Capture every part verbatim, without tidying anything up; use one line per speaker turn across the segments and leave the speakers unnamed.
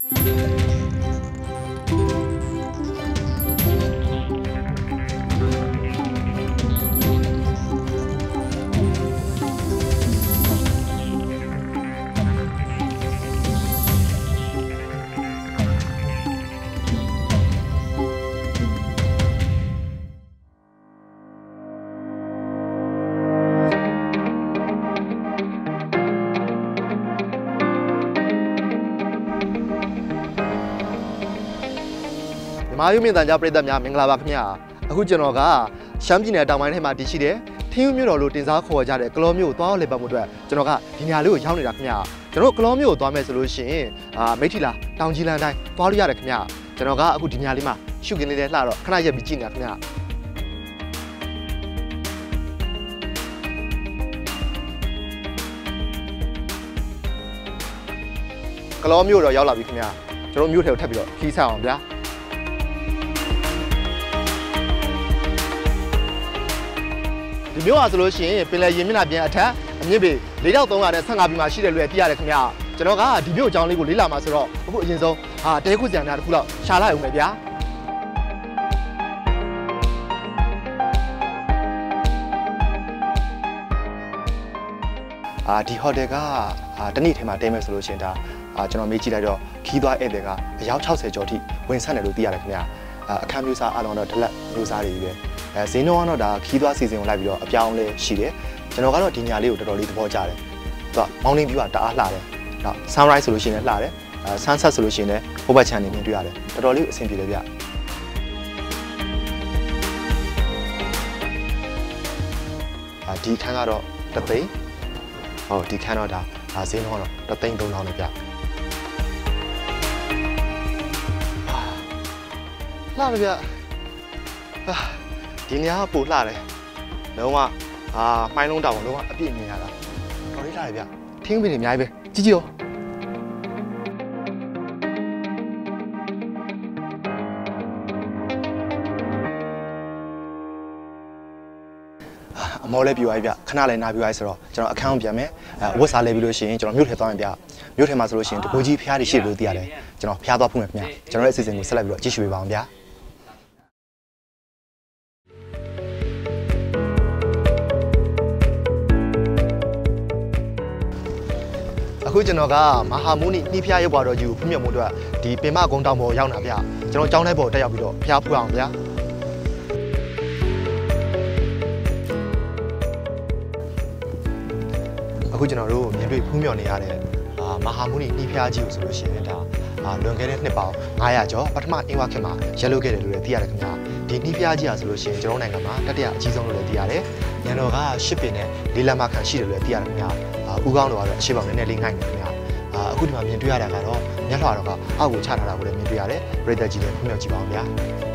မာယူမြင့်တန်ကြားပြည်သက်များမင်္ဂလာပါခင်ဗျာအခုကျွန်တော်ကရှမ်းပြည်နယ်တောင်ပိုင်းထဲမှာတည်ရှိတဲ့ထင်းယူမြို့တော်လို့တင်စားခေါ်ကြတဲ့ကလောမြို့ကိုသွားလေပတ်မှုအတွက်ကျွန်တော်ကဒီနေရာလေးကိုရောက်နေတာခင်ဗျာကျွန်တော်ကလောမြို့ကိုသွားမယ်ဆိုလို့ရှိရင်အာမိထီလာတောင်ကြီးလန်တိုင်းသွားလို့ရတယ်ခင်ဗျာကျွန်တော်ကအခုဒီနေရာလေးမှာရှုကင်းလေးနဲ့လှတော့ခဏရက်ပြီးကြည့်နေတာခင်ဗျာကလောမြို့တော့ရောက်လာပြီခင်ဗျာကျွန်တော်မြို့ထဲကိုထပ်ပြီးတော့ခီးဆက်အောင်ဗျာဒီမျိုးอ่ะဆိုလို့ရှိရင်ပင်လယ်ရင်မျက်နှာပြင်အထက်အမြင့်ပေလေးထောင်သုံးရာနဲ့ဆယ့်ငါးပြီမှာရှိတယ်လို့သိရတယ်ခင်ဗျာကျွန်တော်ကဒီမျိုးအကြောင်းလေးကိုလေ့လာမှာဆိုတော့အခုအရင်ဆုံးဟာတဲခုစံများတစ်ခုလောက်ရှာလိုက်အောင်မယ်ဗျာအာဒီဟိုတယ်ကအာတနေ့ထဲမှာတဲမယ်ဆိုလို့ရှိရင်ဒါအာကျွန်တော်မေးကြည့်လိုက်တော့ခီးသွားဧည့်သည်ကအယောက်ခြောက်ဆယ်ကျော်ထိဝင်ဆက်တယ်လို့သိရတယ်ခင်ဗျာအခန်းမျိုးစားအလုံးတော့ဒလက်မျိုးစားတွေပဲအဲဈေးနှုန်းကတော့ဒါခီးသွားစီစဉ်ကိုလိုက်ပြီးတော့အပြောင်းလဲရှိတယ်ကျွန်တော်ကတော့ဒီညာလေးကိုတော်တော်လေးသဘောကျတယ်သူကမောင်းနှင်းပြူကတအားလှတယ်နောက် sunrise ဆိုလို့ရှိရင်လည်းလှတယ်အဲ sunset ဆိုလို့ရှိရင်လည်းဟိုဘက်ခြမ်းနေမြင်တွေ့ရတယ်တော်တော်လေးအဆင်ပြေတယ်ဗျအာဒီခန်းကတော့တသိန်းဟောဒီခန်းတော့ဒါဈေးနှုန်းကတော့တသိန်းသုံးထောင်နဲ့ဗျလှတယ်ဗျအာဒီနေရာကပိုလှတယ်လုံးဝအာမိုင်းလုံးတောင်လုံးဝအပြည့်မြင်ရတာတော်လေးလှတယ်ဗျထင်းပင်တွေအများကြီးပဲကြည့်ကြည့်ရောအမော်လဲပြူသွားပြီဗျခဏလဲနာပြူသွားဆိုတော့ကျွန်တော်အခန်းကိုပြန်မယ်အဝတ်စားလဲပြီးလို့ရှိရင်ကျွန်တော်မြို့ထဲသွားရင်ဗျမြို့ထဲမှာဆိုလို့ရှိရင်တကူကြီးဖျားတွေရှိလို့သိရတယ်ကျွန်တော်ဖျားသွားဖုံးမယ်ခင်ဗျကျွန်တော်ရဲ့အစီအစဉ်ကိုဆက်လက်ပြီးတော့ကြည့်ရှုပေးပါအောင်ဗျာအခုကျွန်တော်ကမဟာမုနိနှီးဖျားရုပ်ပါတော်ကြီးကိုဖွင့်ပြမှုအတွက်ဒီပင်မကုန်းတောင်ပေါ်ရောက်လာဗျကျွန်တော်ကျောင်းထဲပေါ်တက်ရောက်ပြီးတော့ဖျားဖူးအောင်ဗျာအခုကျွန်တော်တို့မြင်တွေ့ဖူးမြော်နေရတဲ့အာမဟာမုနိနှီးဖျားကြီးကိုဆိုလို့ရှိရင်ဒါအာလွန်ခဲ့တဲ့နှစ်ပေါင်းငါးရာကျော်ပထမအင်းဝခေတ်မှာရက်လုပ်ခဲ့တယ်လို့လည်းသိရတယ်ခင်ဗျာဒီနှီးဖျားကြီးอ่ะဆိုလို့ရှိရင်ကျွန်တော်နိုင်ငံမှာတတိယအကြီးဆုံးလို့လည်းသိရတယ်ညံတော်ကရှစ်ပင်နဲ့လေးလက်မခန့်ရှိတယ်လို့လည်းသိရတယ်ခင်ဗျာဦးကောင်းတော်ကတော့အရှိပေါင်းနည်းနည်းလေးငိုက်နေခင်ဗျာအခုဒီမှာမြင်တွေ့ရတာကတော့မျက်လွှာတော်ကအောက်ကိုချထားတာကိုလည်းမြင်တွေ့ရတယ်ပရိသတ်ကြီးလည်းဖွင့်ပြကြည့်ပါအောင်ဗျာ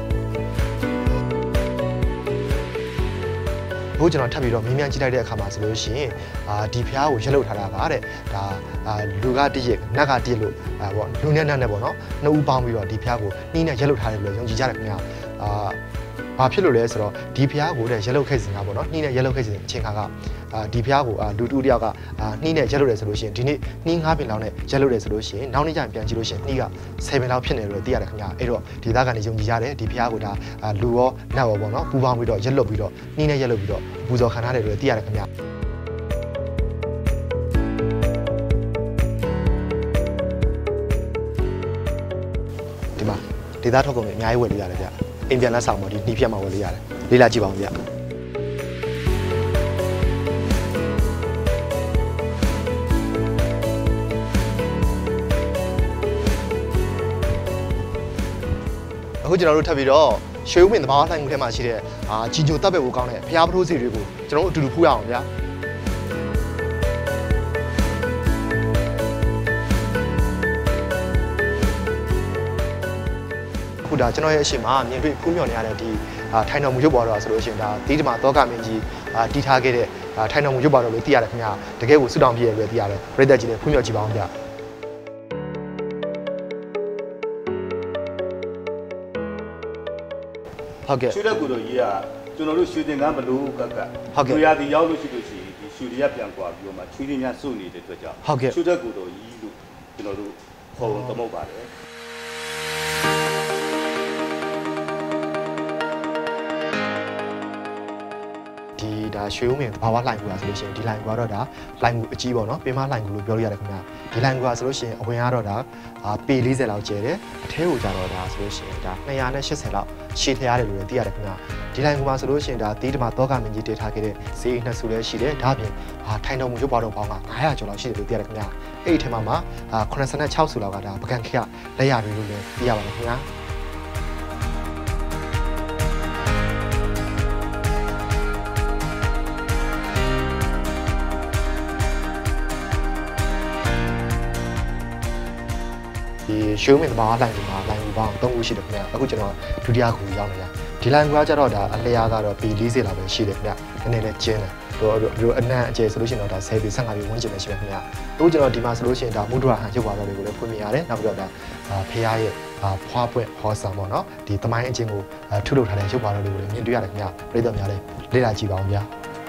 အခုကျွန်တော်ထပ်ပြီးတော့မြင်းမြန်းကြည့်လိုက်တဲ့အခါမှာဆိုလို့ရှိရင်အာဒီဖျားကိုရက်လုထားတာကတဲ့ဒါလူကတည့်ရနတ်ကတည့်လို့ပေါ့လူနဲ့နတ်နဲ့ပေါ့နော်နှစ်ဦးပေါင်းပြီးတော့ဒီဖျားကိုနှီးနဲ့ရက်လုထားတယ်လို့ယုံကြည်ကြတယ်ခင်ဗျာအာဘာဖြစ်လို့လဲဆိုတော့ဒီဖျားကိုတဲ့ရက်လုခဲ့စဉ်ကပေါ့နော်နှီးနဲ့ရက်လုခဲ့စဉ်အချိန်ခါကအာဒီဖျားကိုလူတူတယောက်ကအာနှီးနဲ့ရက်လုတယ်ဆိုလို့ရှိရင်ဒီနေ့နှီးငါးပင်လောက်နဲ့ရက်လုတယ်ဆိုလို့ရှိရင်နောက်နေ့ကျရင်ပြန်ကြည့်လို့ရှိရင်နှီးကဆယ်ပင်လောက်ဖြစ်နေတယ်လို့သိရတယ်ခင်ဗျာအဲ့တော့ဒီသားကနေယုံကြည်ရတယ်ဒီဖျားကိုဒါလူရောနတ်ရောပေါ့နော်ပူပေါင်းပြီးတော့ရက်လုပြီးတော့နှီးနဲ့ရက်လုပြီးတော့ပူဇော်ခံထားတယ်လို့သိရတယ်ခင်ဗျာဒီမှာဒေသထုတ်ကုန်တွေအများကြီးဝယ်လို့ရတယ်ဗျအိမ်ပြန်လက်ဆောင်ပေါ်ဒီနှီးဖြတ်မှာဝယ်လို့ရတယ်လေးလာကြည့်ပါဦးဗျအခုကျွန်တော်တို့ထပ်ပြီးတော့ရွှေဦးမင်းသဘာဝလှိုင်းမှုထဲမှာရှိတဲ့အာကြီးညိုတပ်ပဲကိုကောင်းတဲ့ဖျားပထိုးစီတွေကိုကျွန်တော်တို့အတူတူဖူးရအောင်ဗျာအခုဒါကျွန်တော်ရဲ့အရှိမမြင်တွေ့ဖူးမြော်နေရတဲ့ဒီထိုင်တော်မူရုပ်ပါတော့ဆိုလို့ရှိရင်ဒါဒီဒီမှာတောကမင်းကြီးတီးထားခဲ့တဲ့ထိုင်တော်မူရုပ်ပါတော့လို့သိရတယ်ခင်ဗျာတကယ်ကိုစွတောင်းပြည့်ရပဲသိရတယ်ပရိသတ်ကြီးလည်းဖူးမြော်ကြည့်ပါအောင်ဗျာဟုတ်ကဲ့ရွှေတက်ကူတော်ကြီးကကျွန်တော်တို့ရွှေတင်ကန်းဘလို့ကကဟုတ်ကဲ့ရွှေရသည်ရောက်လို့ရှိလို့ရှိရင်ဒီရွှေတွေကပြန်ကွာပြီးတော့မှချွေးရင်းများစုနေတဲ့အတွက်ကြောင့်ဟုတ်ကဲ့ရွှေတက်ကူတော်ကြီးလို့ကျွန်တော်တို့ခ
ခေါ်သမုတ်ပါတယ်
ဒီဒါရွှေဦးမင်းဘာဝလှိုင်ကူပါဆိုလို့ရှိရင်ဒီလှိုင်ကူကတော့ဒါလှိုင်ကူအကြီးပေါ့နော်ပင်မလှိုင်ကူလို့ပြောလို့ရတယ်ခင်ဗျာဒီလှိုင်ကူပါဆိုလို့ရှိရင်အဝင်ကတော့ဒါပေ၄၀လောက်ကျဲတယ်အထဲကိုကြတော့ဒါဆိုလို့ရှိရင်ဒါ၂၈၀လောက်ရှည်ထရတယ်လို့လည်းသိရတယ်ခင်ဗျာဒီလှိုင်ကူပါဆိုလို့ရှိရင်ဒါတီးတမတောကမင်းကြီးတည်ထားခဲ့တဲ့ဈေးနှစ်ဆူလည်းရှိတယ်ဒါပြင်ထိုင်တော်မူရုပ်ပါတော်ပေါင်းကန၅ရာကျော်လောက်ရှိတယ်လို့သိရတယ်ခင်ဗျာအဲ့ဒီထဲမှာမှာ၈၆ဆူလောက်ကဒါပကံခေတ်လက်ရတွေလို့လည်းသိရပါတယ်ခင်ဗျာဒီရှိုးမင်းဘာလှိုင်ကူမှာလှိုင်ကူပေါင်း၃ခုရှိတယ်ခင်ဗျာအခုကျွန်တော်ဒုတိယခုရောက်နေတာဒီလှိုင်ကူကကျတော့ဒါအလျားကတော့ပေ၄၀လောက်ပဲရှိတယ်ခင်ဗျာနည်းနည်းလေးကျင်းတယ်တို့အနံ့အကျယ်ဆိုလို့ရှိရင်တော့ဒါ၁၀ပေ၁၅ပေဝန်းကျင်ပဲရှိတယ်ခင်ဗျာအခုကျွန်တော်ဒီမှာဆိုလို့ရှိရင်ဒါမုဒ္ဒရာဟန်ရုပ်ပါတော်တွေကိုလည်းဖွင့်ပြရတယ်နောက်ပြီးတော့ဒါဖះရဲ့ဖွားပွင့်ဟောဆောင်ပေါ့နော်ဒီသမိုင်းအချင်းကိုထုလုပ်ထားတဲ့ရုပ်ပါတော်တွေကိုလည်းမြင်တွေ့ရတယ်ခင်ဗျာပြည်တော်များလည်းလေ့လာကြည့်ပါအောင်ဗျာ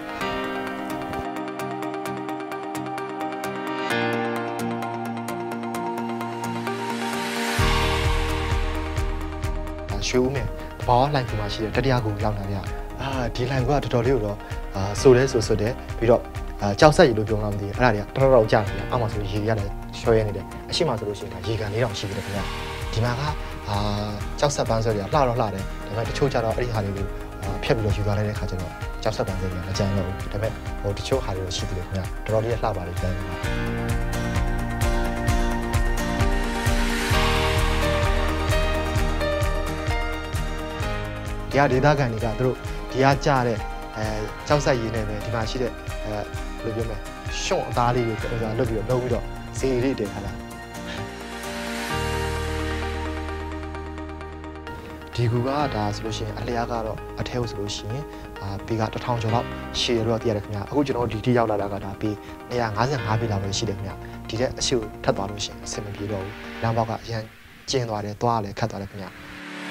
ရွှေဦးမယ်ဘာလှိုင်ကူမှာရှိတဲ့တတိယကူရောက်လာကြအာဒီလှိုင်ကူကတော်တော်လေးကိုတော့အာဆိုလဲဆိုဆွတ်တယ်ပြီးတော့အာကြောက်ဆက်ရည်လို့ပြောလားမသိဘူးအဲ့ဒါတွေကတော်တော်ကြာနေတယ်အောက်မှာဆိုရေရတယ်ချောရဲနေတယ်အရှိမဆိုလို့ရှိရင်ဒါရေကန်လေးတောင်ရှိတယ်ခင်ဗျာဒီမှာကအာကြောက်ဆက်ပန်းဆွဲတွေကလှတော့လှတယ်ဒါပေမဲ့တချို့ကျတော့အဲ့ဒီဟာတွေကိုဖြတ်ပြီးတော့ယူသွားလိုက်တဲ့ခါကျတော့ကြောက်ဆက်ပန်းဆွဲတွေကမကြမ်းတော့ဘူးဒါပေမဲ့ဟိုတချို့ဟာတွေတော့ရှိသေးတယ်ခင်ဗျာတော်တော်လေးလှပါတယ်ဒီတိုင်းမှာဒီဟာဒေသခံတွေကသူတို့ဒီဟာကြားတဲ့အဲကြောက်ဆက်ရည်နဲ့ပဲဒီမှာရှိတဲ့အဲဘယ်လိုပြောမလဲရှုံအသားလေးကိုဟိုလုပ်ပြီးတော့လုပ်ပြီးတော့ဇေရီတင်ခါလာဒီကူကဒါဆိုလို့ရှိရင်အလျားကတော့အထဲကိုဆိုလို့ရှိရင်အာပေကတစ်ထောင်ကျော်လောက်ရှည်ရတော့သိရတယ်ခင်ဗျာအခုကျွန်တော်ဒီတိရောက်လာတာကဒါပေ၂၅၅ပေလောက်ပဲရှိတယ်ခင်ဗျာဒီတဲ့အရှိကိုထပ်သွားလို့ရှိရင်အဆင်မပြေတော့ဘူးလမ်းပေါက်ကအရင်ကျင်းသွားတယ်သွားလည်းခတ်သွားတယ်ခင်ဗျာ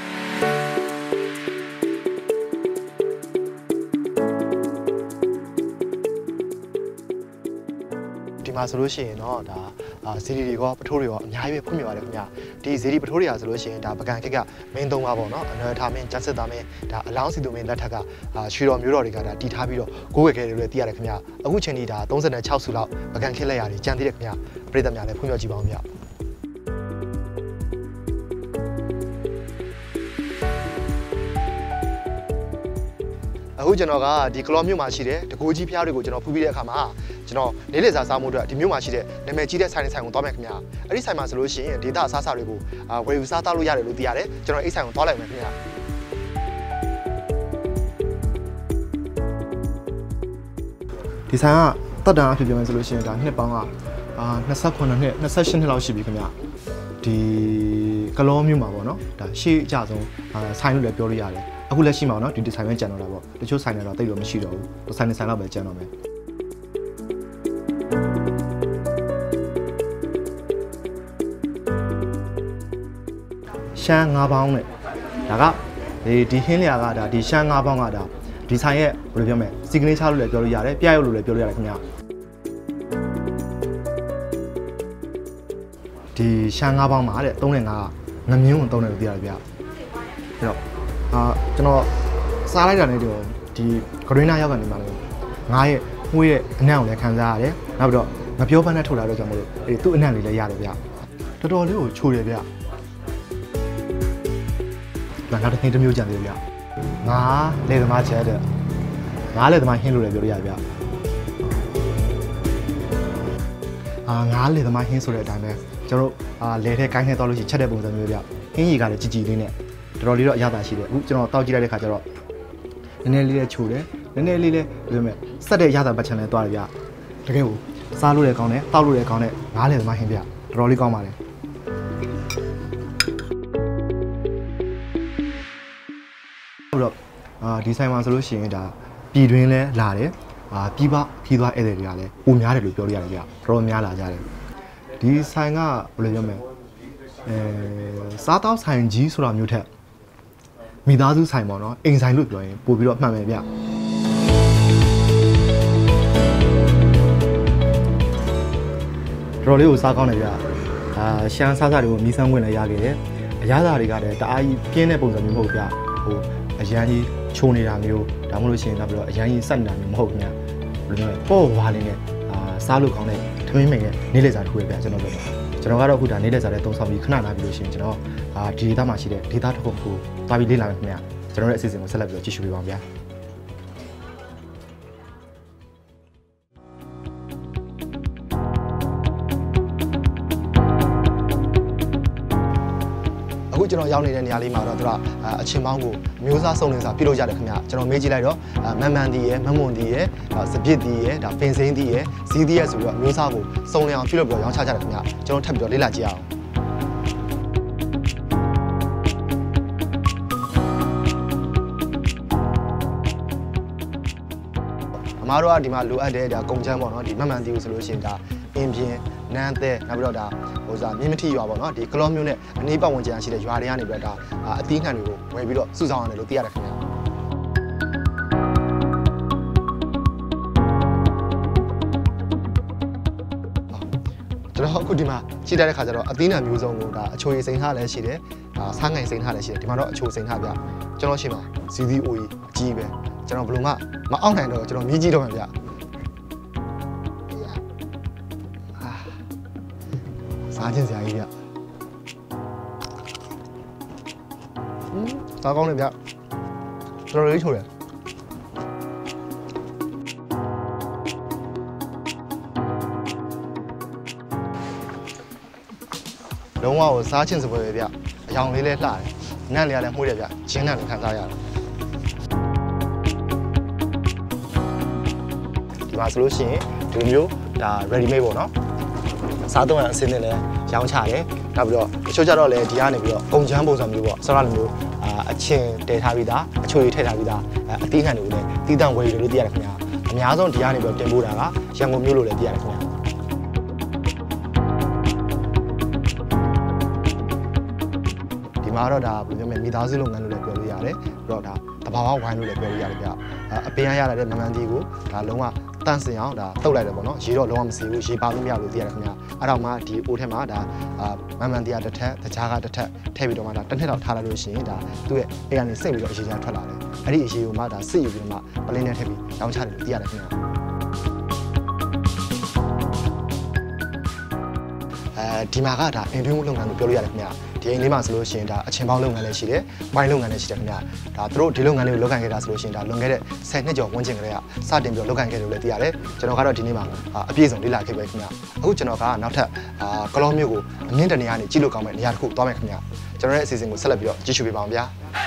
ဒီမှာဆိုလို့ရှိရင်တော့ဒါဇီဒီတွေကပထိုးတွေက အများကြီးပဲဖွင့်ပြပါတယ်ခင်ဗျာဒီဇီဒီပထိုးတွေကဆိုလို့ရှိရင်ဒါပကံခက်ကမင်းသုံးပါပေါ့နော်အနွယ်ထားမင်းကျက်စစ်သားမင်းဒါအလောင်းစီသူမင်းလက်ထက်ကရွှေတော်မျိုးတော်တွေကဒါတီထားပြီးတော့ကိုးဝယ်ခဲ့တယ်လို့သိရတယ်ခင်ဗျာအခုချိန်ဒီဒါ၃၆ဆူလောက်ပကံခက်လက်ရတယ်ကြံသေးတယ်ခင်ဗျာပြည်သက်များလည်းဖွင့်ပြကြည့်ပါအောင်ဗျာအခုကျွန်တော်ကဒီကလောမြို့မှာရှိတဲ့တကိုးကြီးဖျားတွေကိုကျွန်တော်ဖူးပြီးတဲ့အခါမှာကျွန်တော်နေလေစာစားမှုအတွက်ဒီမြို့မှာရှိတဲ့နာမည်ကြီးတဲ့ဆိုင်ဆိုင်ကိုသွားမယ်ခင်ဗျာအဲ့ဒီဆိုင်မှာဆိုလို့ရှိရင်ဒေတာအစားအစာတွေကိုဝယ်ယူစားသားလို့ရတယ်လို့သိရတယ်ကျွန်တော်အဲ့ဆိုင်ကိုသွားလိုက်မယ်ခင်ဗျာဒီဆိုင်ကတက်တန်အဖြစ်ပြောမယ်ဆိုလို့ရှိရင်ဒါနှစ်ပေါင်းကအာ၂၉နှစ်၂၈နှစ်လောက်ရှိပြီခင်ဗျာဒီကလောမြို့မှာပေါ့နော်ဒါရှေ့အကြဆုံးဆိုင်လို့လည်းပြောလို့ရတယ်အခုလက်ရှိမှာနော်ဒီဒီဆိုင်ပဲကျန်တော့တာပေါ့တချို့ဆိုင်တွေတော့တိတ်လို့မရှိတော့ဘူးဒီဆိုင်နဲ့ဆိုင်တော့ပဲကျန်တော့မယ်ရှမ်း၅ပေါင်းနဲ့ဒါကဒီဒီဟင်းလျာကဒါဒီရှမ်း၅ပေါင်းကဒါဒီဆိုင်ရဲ့ဘယ်လိုပြောမလဲစီကလေးချလို့လည်းပြောလို့ရတယ်ပြရုပ်လို့လည်းပြောလို့ရတယ်ခင်ဗျာဒီရှမ်း၅ပေါင်းမှာတဲ့၃နဲ့၅ကငမြင်းကိုသုံးတယ်လို့သိရတယ်ဗျအဲ့တော့အာကျွန်တော်စားလိုက်တာနဲ့တော့ဒီဂရင်းနာရောက်ကနေမှလည်းငါရဲ့မှုရဲ့အနံ့ကိုလည်းခံစားရတယ်နောက်ပြီးတော့ငပြောပန်းနဲ့ထုတ်လာတော့ကြောင့်မလို့အေးသူ့အနံ့လေးလည်းရတယ်ဗျတော်တော်လေးကိုချိုးတယ်ဗျဒါနောက်တစ်ခါတစ်မျိုးကြံသေးတယ်ဗျငါလေသမားချက်တဲ့ငါလေသမားဟင်းလို့လည်းပြောလို့ရတယ်ဗျအာငါလေသမားဟင်းဆိုတဲ့အတိုင်းပဲကျွန်တော်တို့အာလေထဲကိုင်းထဲသွားလို့ရှိချက်တဲ့ပုံစံမျိုးဗျဟင်းရီကလည်းကြည်ကြည်လေးနဲ့တော်တော်လေးတော့အရသာရှိတယ်အခုကျွန်တော်တောက်ကြည့်လိုက်တဲ့ခါကျတော့နည်းနည်းလေးလည်းချိုတယ်နည်းနည်းလေးလည်းဘယ်လိုလဲစက်တဲ့ရသာပတ်ချန်လဲသွားတယ်ဗျတကယ်ကိုစားလို့လည်းကောင်းတယ်တောက်လို့လည်းကောင်းတယ်ငါးလည်းသမားဟင်းဗျတော်တော်လေးကောင်းပါတယ်ပြီးတော့အာဒီဆိုင်မှာဆိုလို့ရှိရင်ဒါပြည်တွင်းလဲလာတယ်အာပြည်ပခီးသွားဧည့်သည်တွေကလည်းပုံများတယ်လို့ပြောလို့ရတယ်ဗျတော်တော်များလာကြတယ်ဒီဆိုင်ကဘယ်လိုပြောမလဲအဲစားတောက်ဆိုင်ကြီးဆိုတာမျိုးထက်မိသားစုဆိုင်ပေါ့နော်အိမ်ဆိုင်လို့ပြောရင်ပို့ပြီးတော့မှန်မယ်ဗျတော်လေးကိုစားကောင်းတယ်ဗျ
အာရှမ်းစားစားတွေကိုမီးစမ်းဝင်လည်းရခဲ့တယ်အရသာတွေကလည်းတအားကြီးပြင်းတဲ့ပုံစံမျိုးမဟုတ်ဗျဟိုအရန်ကြီးချိုးနေတာမျိုးဒါမှမဟုတ်ရှင်တော့ပြီးတော့အရန်ကြီးစက်နေတာမျိုးမဟုတ်ဘူးဗျဘယ်လိုလဲပေါ့ဝါလေးနဲ့အာစားလို့ကောင်းတဲ့သမင်းမိန်ရဲ့နေလေစာတစ်ခုပဲဗျကျွန်တော်တို့ကျွန်တော်ကတော့အခုဒါနေလေစာတဲ့သုံးဆောင်ပြီးခဏလာပြီးလို့ရှိရင်ကျွန်တော်အာဒီဒေသမှာရှိတဲ့ဒေသတစ်ခုကိုတွားပြီးလေ့လာမယ်ခင်ဗျကျွန်တော်ရဲ့အစီအစဉ်ကိုဆက်လက်ပြီးတော့ကြည့်ရှုပေးပါဦးဗျာ
အခုကျွန်တော်ရောက်နေတဲ့နေရာလေးမှာတော့သူကအချင်းပေါင်းကိုမျိုးစားစုံလင်စာပြုလုပ်ကြတယ်ခင်ဗျကျွန်တော်မေးကြည့်လိုက်တော့မန်မန်တီရယ်မမွန်တီရယ်စပစ်တီရယ်ဒါပင်စိမ့်တီရယ်ဇီးတီရယ်ဆိုပြီးတော့မျိုးစားကိုစုံလင်အောင်ပြုလုပ်ပြီးတော့ရောင်းချကြတယ်ခင်ဗျကျွန်တော်ထပ်ပြီးတော့လေ့လာကြည့်အောင်အမားတို့ကဒီမှာလိုအပ်တဲ့ဒါကုန်ချမ်းပေါ့နော်ဒီမန်မန်တီကိုဆိုလို့ရှိရင်ဒါအင်းပြင်းနန်းသက်နောက်ပြီးတော့ဒါဟိုစားမြင်းမထီရွာပေါ့နော်ဒီကလောမျိုးနဲ့အနည်းပတ်ဝန်းကျင်ရှိတဲ့ရွာတွေကနေပြီးတော့ဒါအသီးနှံတွေကိုဝယ်ပြီးတော့စုဆောင်ရတယ်လို့သိရတယ်ခင်ဗျာကျွန်တော်အခုဒီမှာရှိတဲ့ခါကျတော့အသီးနှံမျိုးစုံကိုဒါအချိုရည်စိမ်းထားလည်းရှိတယ်ဒါစားငိုင်စိမ်းထားလည်းရှိတယ်ဒီမှာတော့အချိုစိမ်းထားဗျကျွန်တော်ရှိမှာဇီးသီးအိုကြီးအကြီးပဲကျွန်တော်ဘယ်လိုမှမအောင်နိုင်တော့ကျွန်တော်မြည်ကြည့်တော့မှာဗျစားချင်းစရာကြီးဗျဟင်းစားကောင်းတယ်ဗျတော်တော်လေးချိုတယ်လုံးဝကိုစားချင်းစပွဲပဲဗျအယောင်လေးလည်းလှတယ်နန့်လေးလည်းမှုတယ်ဗျဂျင်းနန့်လည်းခံစားရတယ်ဒီမှာဆိုလို့ရှိရင်ဒီမျိုးဒါ ready made ပေါ့နော်စားတော့အစင်းနဲ့လည်းရောင်းချတယ်နောက်ပြီးတော့တချို့ကြတော့လည်းဒီကနေပြီးတော့ကုန်ချမ်းပုံစံမျိုးပေါ့ဆောရလိုမျိုးအာအချင်းတည်ထားပြီးသားအချိုရည်ထည့်ထားပြီးသားအသီးခံတွေကိုလည်းတီးတန့်ဝယ်ယူလို့သိရတယ်ခင်ဗျာအများဆုံးဒီကနေပြီးတော့တင်ပို့တာကရန်ကုန်မြို့လို့လည်းသိရတယ်ခင်ဗျာဒီမှာတော့ဒါဘယ်လိုပြောမလဲမိသားစုလုပ်ငန်းလို့လည်းပြောလို့ရတယ်ပြီးတော့ဒါတဘာဝဝိုင်းလို့လည်းပြောလို့ရတယ်ဗျအပင်ရရတဲ့မမန်တီကိုဒါလုံးဝတန့်စင်အောင်ဒါတုတ်လိုက်တယ်ပေါ့နော်ရေတော့လုံးဝမစီဘူးရေပါလို့မရလို့သိရတယ်ခင်ဗျာအဲ့တော့မှဒီအိုးထဲမှာဒါမန်မန်တရားတစ်ထက်တကြားကတစ်ထက်ထည့်ပြီးတော့မှဒါတစ်နှစ်လောက်ထားလိုက်လို့ရှိရင်ဒါသူ့ရဲ့အေးကနေစိတ်ပြီးတော့အရေချမ်းထွက်လာတယ်အဲ့ဒီအရေကိုမှဒါစစ်ယူပြီးတော့မှပလင်းနဲ့ထည့်ပြီးရောင်းချတယ်လို့သိရတယ်ခင်ဗျာအဲဒီမှာကဒါအင်တွင်းလုပ်ငန်းလို့ပြောလို့ရတယ်ခင်ဗျာဒီအိမ်လေးမှာဆိုလို့ရှိရင်ဒါအချင်းပေါင်းလုပ်ငန်းလည်းရှိတယ်။ဝိုင်းလုပ်ငန်းလည်းရှိတယ်ခင်ဗျာ။ဒါသူတို့ဒီလုပ်ငန်းလေးကိုလုပ်ကိုင်ခဲ့တာဆိုလို့ရှိရင်ဒါလွန်ခဲ့တဲ့ဆယ်နှစ်ကျော်ဝန်းကျင်ကလေးကစတင်ပြီးလုပ်ကိုင်ခဲ့တယ်လို့လည်းသိရတယ်။ကျွန်တော်ကတော့ဒီနေ့မှာအပြည့်စုံလေ့လာခဲ့ပဲခင်ဗျာ။အခုကျွန်တော်ကနောက်ထပ်အာကလောမျိုးကိုအမြင့်တနေရာနေကြည့်လို့ကောင်းမဲ့နေရာတစ်ခုသွားမယ်ခင်ဗျာ။ကျွန်တော်ရဲ့အစီအစဉ်ကိုဆက်လက်ပြီးတော့ကြည့်ရှုပေးပါအောင်ဗျာ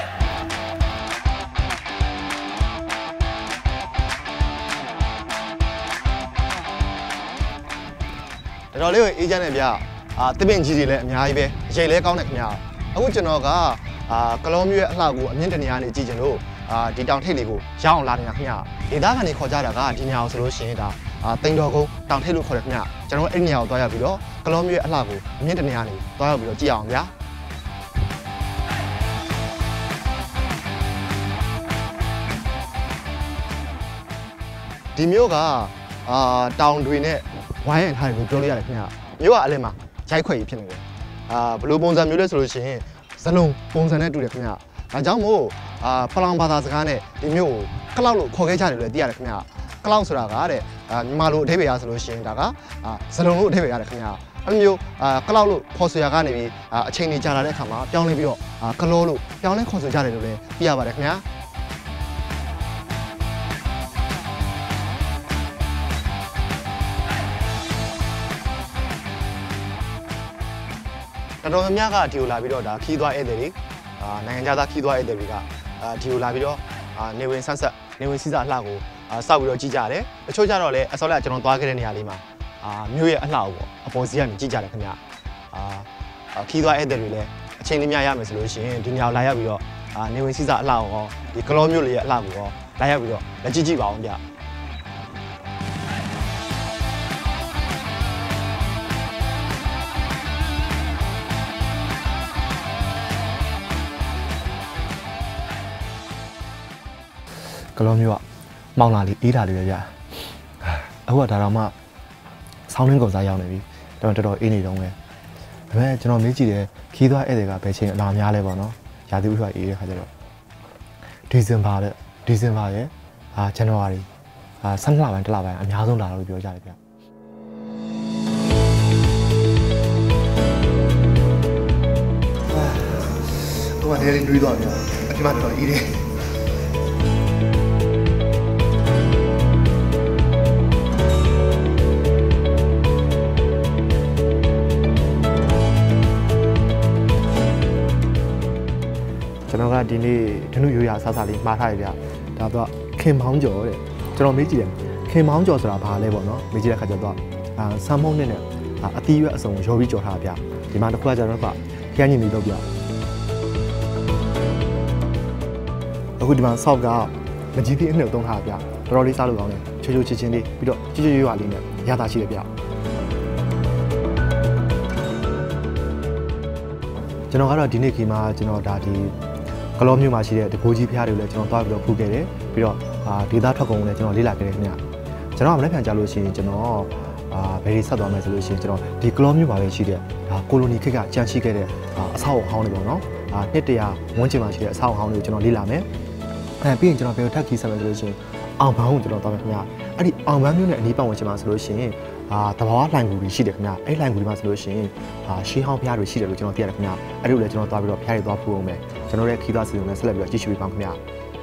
။တော်တော်လေးကိုအေးချမ်းနေဗျာအာတပင်ကြီးတွေလည်းအများကြီးပဲအရေးလဲကောင်းတယ်ခင်ဗျာအခုကျွန်တော်ကအာကလောမျိုးရဲ့အလှကိုအမြင့်တနေရာနေကြည့်ချင်လို့အာဒီတောင်ထိပ်လေးကိုရအောင်လာနေတာခင်ဗျာဒေသခံတွေခေါ်ကြတာကဒီနေရာကိုဆိုလို့ရှိရင်ဒါအာတိန်တော်ကုန်းတောင်ထိပ်လို့ခေါ်တယ်ခင်ဗျာကျွန်တော်အဲ့ဒီနေရာကိုတွားရပြီးတော့ကလောမျိုးရဲ့အလှကိုအမြင့်တနေရာနေတွားရပြီးတော့ကြည့်အောင်ဗျာဒီမျိုးကအာတောင်တွေနဲ့ဝိုင်းရထားတယ်လို့ပြောလို့ရတယ်ခင်ဗျာမျိုးကအလဲမှာရိုက်ခွက်ကြီးဖြစ်နေတယ်အာဘလိုပုံစံမျိုးလဲဆိုလို့ရှိရင်ဇလုံးပုံစံနဲ့တူတယ်ခင်ဗျာဒါကြောင့်မို့အာဖလောင်ဘာသာစကားနဲ့ဒီမျိုးကိုကလောက်လို့ခေါ်ခဲ့ကြတယ်လို့သိရတယ်ခင်ဗျာကလောက်ဆိုတာကတဲ့အာမြန်မာလိုအဓိပ္ပာယ်ရဆိုလို့ရှိရင်ဒါကအာဇလုံးလို့အဓိပ္ပာယ်ရတယ်ခင်ဗျာအဲ့လိုမျိုးအာကလောက်လို့ခေါ်ဆိုရကနေပြီးအာအချိန်ကြီးကြာလာတဲ့အခါမှာပြောင်းလဲပြီးတော့အာကလောလို့ပြောင်းလဲခေါ်ဆိုကြတယ်လို့လည်းသိရပါတယ်ခင်ဗျာတော်တော်များများကဒီကိုလာပြီးတော့ဒါခီးသွားဧည့်သည်တွေအာနိုင်ငံခြားသားခီးသွားဧည့်သည်တွေကအာဒီကိုလာပြီးတော့အာနေဝင်ဆန်းဆက်နေဝင်စီးစာအလှကိုအာစောက်ပြီးတော့ကြည့်ကြတယ်တချို့ကျတော့လည်းအစောလကျွန်တော်သွားခဲ့တဲ့နေရာလေးမှာအာမြို့ရဲ့အလှကိုပေါ့အပေါ်စီးကနေကြည့်ကြတယ်ခင်ဗျအာခီးသွားဧည့်သည်တွေလည်းအချိန်လေးများရမယ်ဆိုလို့ရှိရင်ဒီနေရာကိုလာရောက်ပြီးတော့အာနေဝင်စီးစာအလှကိုရောဒီကလောမြို့လေးရဲ့အလှကိုရောလာရောက်ပြီးတော့လက်ကြည့်ကြည့်ပါအောင်ဗျကလောမျိုးကမောင်လာလေးအေးတာလေးပဲဗျအခုကဒါတော့မှဆောင်းနှင်းကုန်စားရောက်နေပြီတော်တော်တော်အေးနေတော့ပဲ
ဒါပေမဲ့ကျွန်တော်မေးကြည့်တယ်ခီးသွားဧည့်သည်ကဘယ်ချိန်အလာများလဲပေါ့နော်ရာသီဥတုအေးတဲ့ခါကျတော့ဒီဇင်ဘာတဲ့ဒီဇင်ဘာရဲ့အာဇန်နဝါရီအာဆယ်လပိုင်းတစ်လပိုင်းအများဆုံးလာလို့ပြောကြတယ်ဗျကိုယ်ကနေတွေးသွားပြီအပြင်မှာတော့အေးတယ်ကျွန်တော်ကဒီနေ့ဒနုရိုးရာအစားအစာလေးမှားထားရပြဒါတော့ခင်မောင်းကျော်တဲ့ကျွန်တော်မေးကြည့်တယ်ခင်မောင်းကျော်ဆိုတာဘာလဲပေါ့နော်မေးကြည့်တဲ့ခါကျတော့အာဆမ်မုန်းနဲ့နဲ့အသီးရွက်အစုံရောပြီးကြော်ထားပြဒီမှာတစ်ခုကကျတော့ကခရမ်းညင်ပြီးတော့ပြအခုဒီမှာဆော့ကမကြီးသေးအနှုတ်သုံးထားပြတော်တော်လေးစားလို့ကောင်းတယ်ချိုးချိုးချစ်ချင်းလေးပြီးတော့ချွတ်ချွတ်ရွရွလေးနဲ့ရတာရှိတယ်ပြကျွန်တော်ကတော့ဒီနေ့ခီမှာကျွန်တော်ဒါဒီကလောမျိုးမှာရှိတဲ့တကိုးကြီးဖျားတွေကိုလည်းကျွန်တော်တွားပြီးတော့ဖူးခဲ့တယ်ပြီးတော့အာဒေတာထွက်ကုန်ကိုလည်းကျွန်တော်လေ့လာခဲ့တယ်ခင်ဗျကျွန်တော်ကမနေ့ပြန်ကြလို့ရှိရင်ကျွန်တော်အာဘယ်ဒီဆက်သွားမယ်ဆိုလို့ရှိရင်ကျွန်တော်ဒီကလောမျိုးမှာပဲရှိတဲ့ဒါကိုလိုနီခေတ်ကကြန့်ရှိခဲ့တဲ့အဆောက်အအုံဟောင်းတွေပေါ့နော်အာနှစ်တရာဝန်းကျင်မှာရှိတဲ့အဆောက်အအုံဟောင်းတွေကိုကျွန်တော်လေ့လာမယ်အဲပြီးရင်ကျွန်တော်ဘယ်လိုထပ်ခီးဆက်မယ်ဆိုလို့ရှိရင်အောင်ပန်းကိုကျွန်တော်တွားမယ်ခင်ဗျအဲ့ဒီအောင်ပန်းမျိုးနဲ့အနီးပတ်ဝန်းကျင်မှာဆိုလို့ရှိရင်အာတဘာဝလှိုင်ကူတွေရှိတယ်ခင်ဗျအဲ့လှိုင်ကူတွေမှာဆိုလို့ရှိရင်အာရှေးဟောင်းဖျားတွေရှိတယ်လို့ကျွန်တော်သိရတယ်ခင်ဗျအဲ့ဒီကိုလည်းကျွန်တော်တွားပြီးတော့ဖျားတွေတွားဖူးအောင်မယ်ကျွန်တော်ရဲ့ခီးသွားစီစဉ်နဲ့ဆက်လက်ပြီးတော့ကြည့်ရှုပေးပါခင်ဗျာ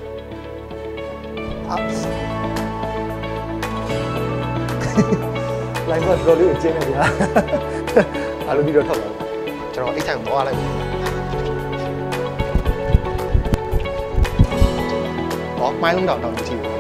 လိုင်းကတော့တော်လေးကိုကျင်းနေဗျာအားလုံးပြီးတော့ထောက်ပါကျွန်တော်အိတ်ဆိုင်ကိုသွားလိုက်ဟောမိုင်းလုံးတောင်တောင်ကြည့်